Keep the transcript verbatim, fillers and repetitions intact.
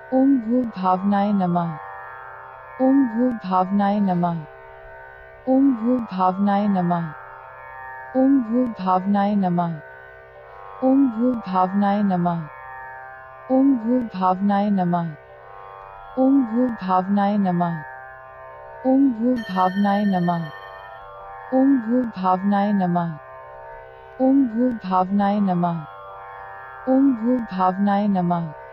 ओम भूर्भावनाय नमः। ओम भूर्भावनाय नमः। ओम भूर्भावनाय नमः। ओम भूर्भावनाय नमः। ओम भूर्भावनाय नमः। ओम भूर्भावनाय नमः। ओम भूर्भावनाय नमः। ओम भूर्भावनाय नमः। ओम भूर्भावनाय नमः। ओम भूर्भावनाय नमः। ओम भूर्भावनाय नमः।